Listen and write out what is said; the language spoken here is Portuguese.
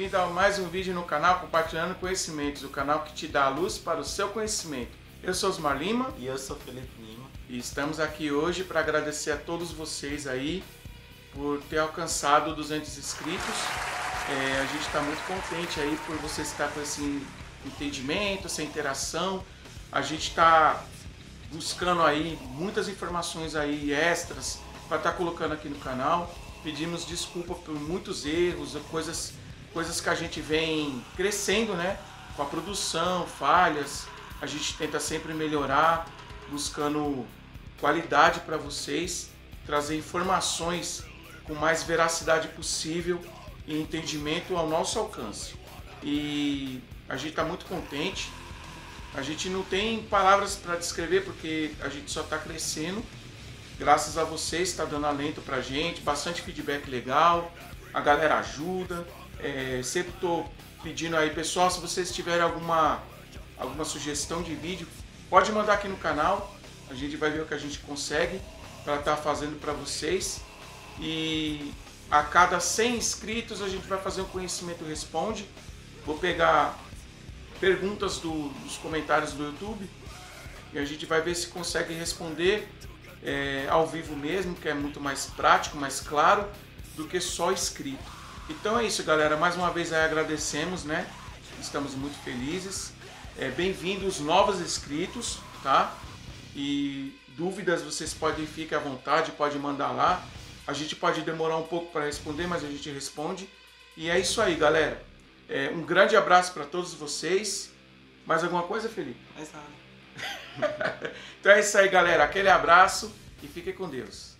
bem-vindo a mais um vídeo no canal Compartilhando Conhecimentos, o canal que te dá a luz para o seu conhecimento. Eu sou Osmar Lima. E eu sou Felipe Lima. E estamos aqui hoje para agradecer a todos vocês aí por ter alcançado 200 inscritos. A gente está muito contente aí por vocês estar com esse entendimento, essa interação. A gente está buscando aí muitas informações aí extras para estar colocando aqui no canal. Pedimos desculpa por muitos erros, coisas que a gente vem crescendo, né? Com a produção, falhas. A gente tenta sempre melhorar, buscando qualidade para vocês, trazer informações com mais veracidade possível e entendimento ao nosso alcance. E a gente está muito contente. A gente não tem palavras para descrever porque a gente só está crescendo. Graças a vocês, está dando alento para a gente, bastante feedback legal, a galera ajuda. Sempre estou pedindo aí, pessoal, se vocês tiverem alguma sugestão de vídeo, pode mandar aqui no canal. A gente vai ver o que a gente consegue para estar fazendo para vocês. E a cada 100 inscritos a gente vai fazer um Conhecimento Responde. Vou pegar perguntas dos comentários do YouTube e a gente vai ver se consegue responder ao vivo mesmo, que é muito mais prático, mais claro do que só escrito. Então é isso, galera. Mais uma vez aí agradecemos, né? Estamos muito felizes. Bem-vindos novos inscritos, tá? E dúvidas vocês fiquem à vontade, pode mandar lá. A gente pode demorar um pouco para responder, mas a gente responde. E é isso aí, galera. Um grande abraço para todos vocês. Mais alguma coisa, Felipe? Mais nada. Então é isso aí, galera. Aquele abraço e fiquem com Deus.